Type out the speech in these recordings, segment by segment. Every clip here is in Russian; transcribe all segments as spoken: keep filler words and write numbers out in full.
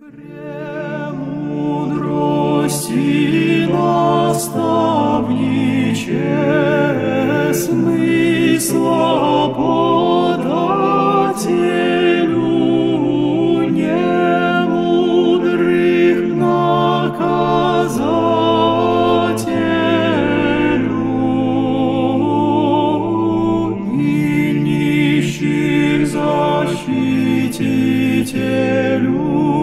Премудрости наставниче, смысла подателю, немудрых наказателю и нищих защитителю.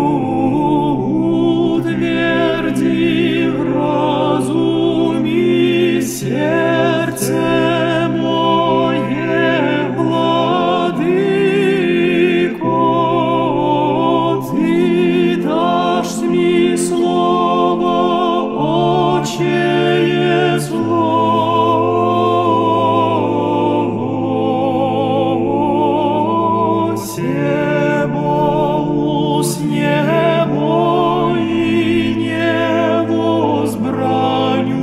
Сердце мое, владыко, ты дашь мне слово, отчее зло. Себо усне мой не возбраню.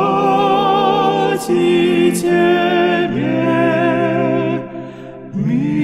И тебе,